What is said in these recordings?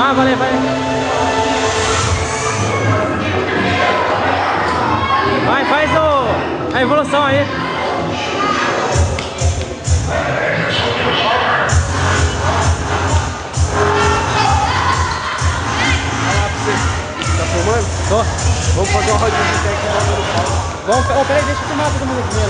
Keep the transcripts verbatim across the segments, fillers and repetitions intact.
Ah, valeu, vai. Vai, faz o, a evolução aí. Tá filmando? Tô. Vamos fazer uma rodinha de aqui no palco. Vamos, oh, peraí, deixa eu filmar todo mundo primeiro.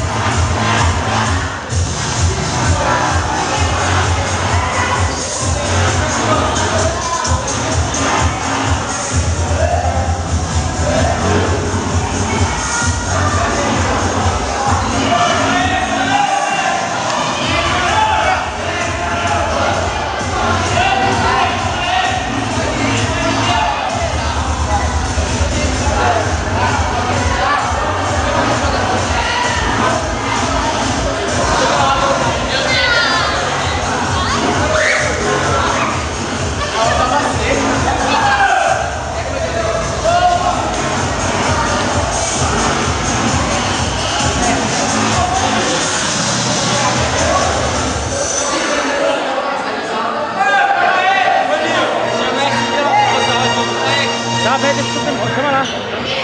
Tá, velho, deixa eu filmar. Chama lá.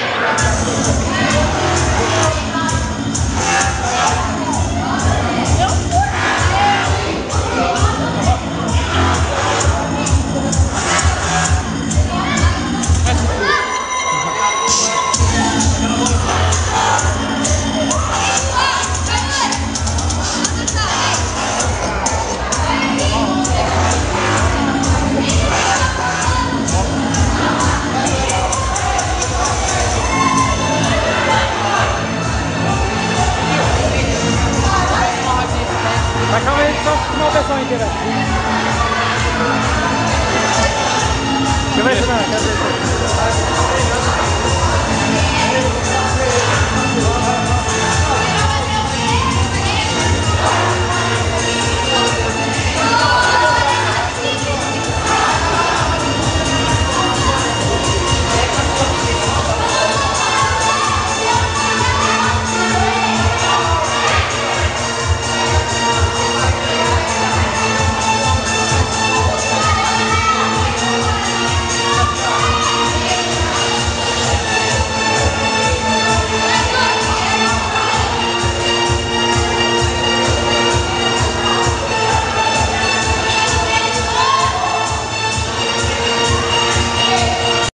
Mas calma aí, só filmar o pessoal inteiro. Deixa eu ver se não, quer ver.